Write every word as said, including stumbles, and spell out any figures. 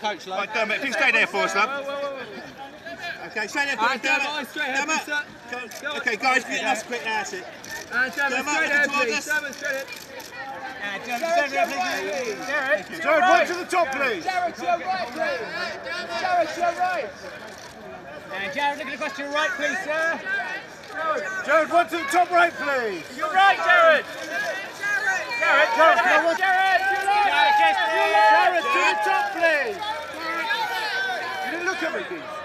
coach, love. Right, Dermot, if you stay there for us, love. Okay, stay there for us, Dermot. Dermot. Okay, guys, get nice quick, that's it. And Dermot, straight ahead, please. Dermot, straight ahead. Jared, one to the top, please. Jared, to your right, please. Jared, to your right. And Jared, looking across to your right, please, sir. Jared, one to the top right, please. You're right, Jared. Jared, Jared, Jared, Jared, Jared, to the top, please. You didn't look at me, please.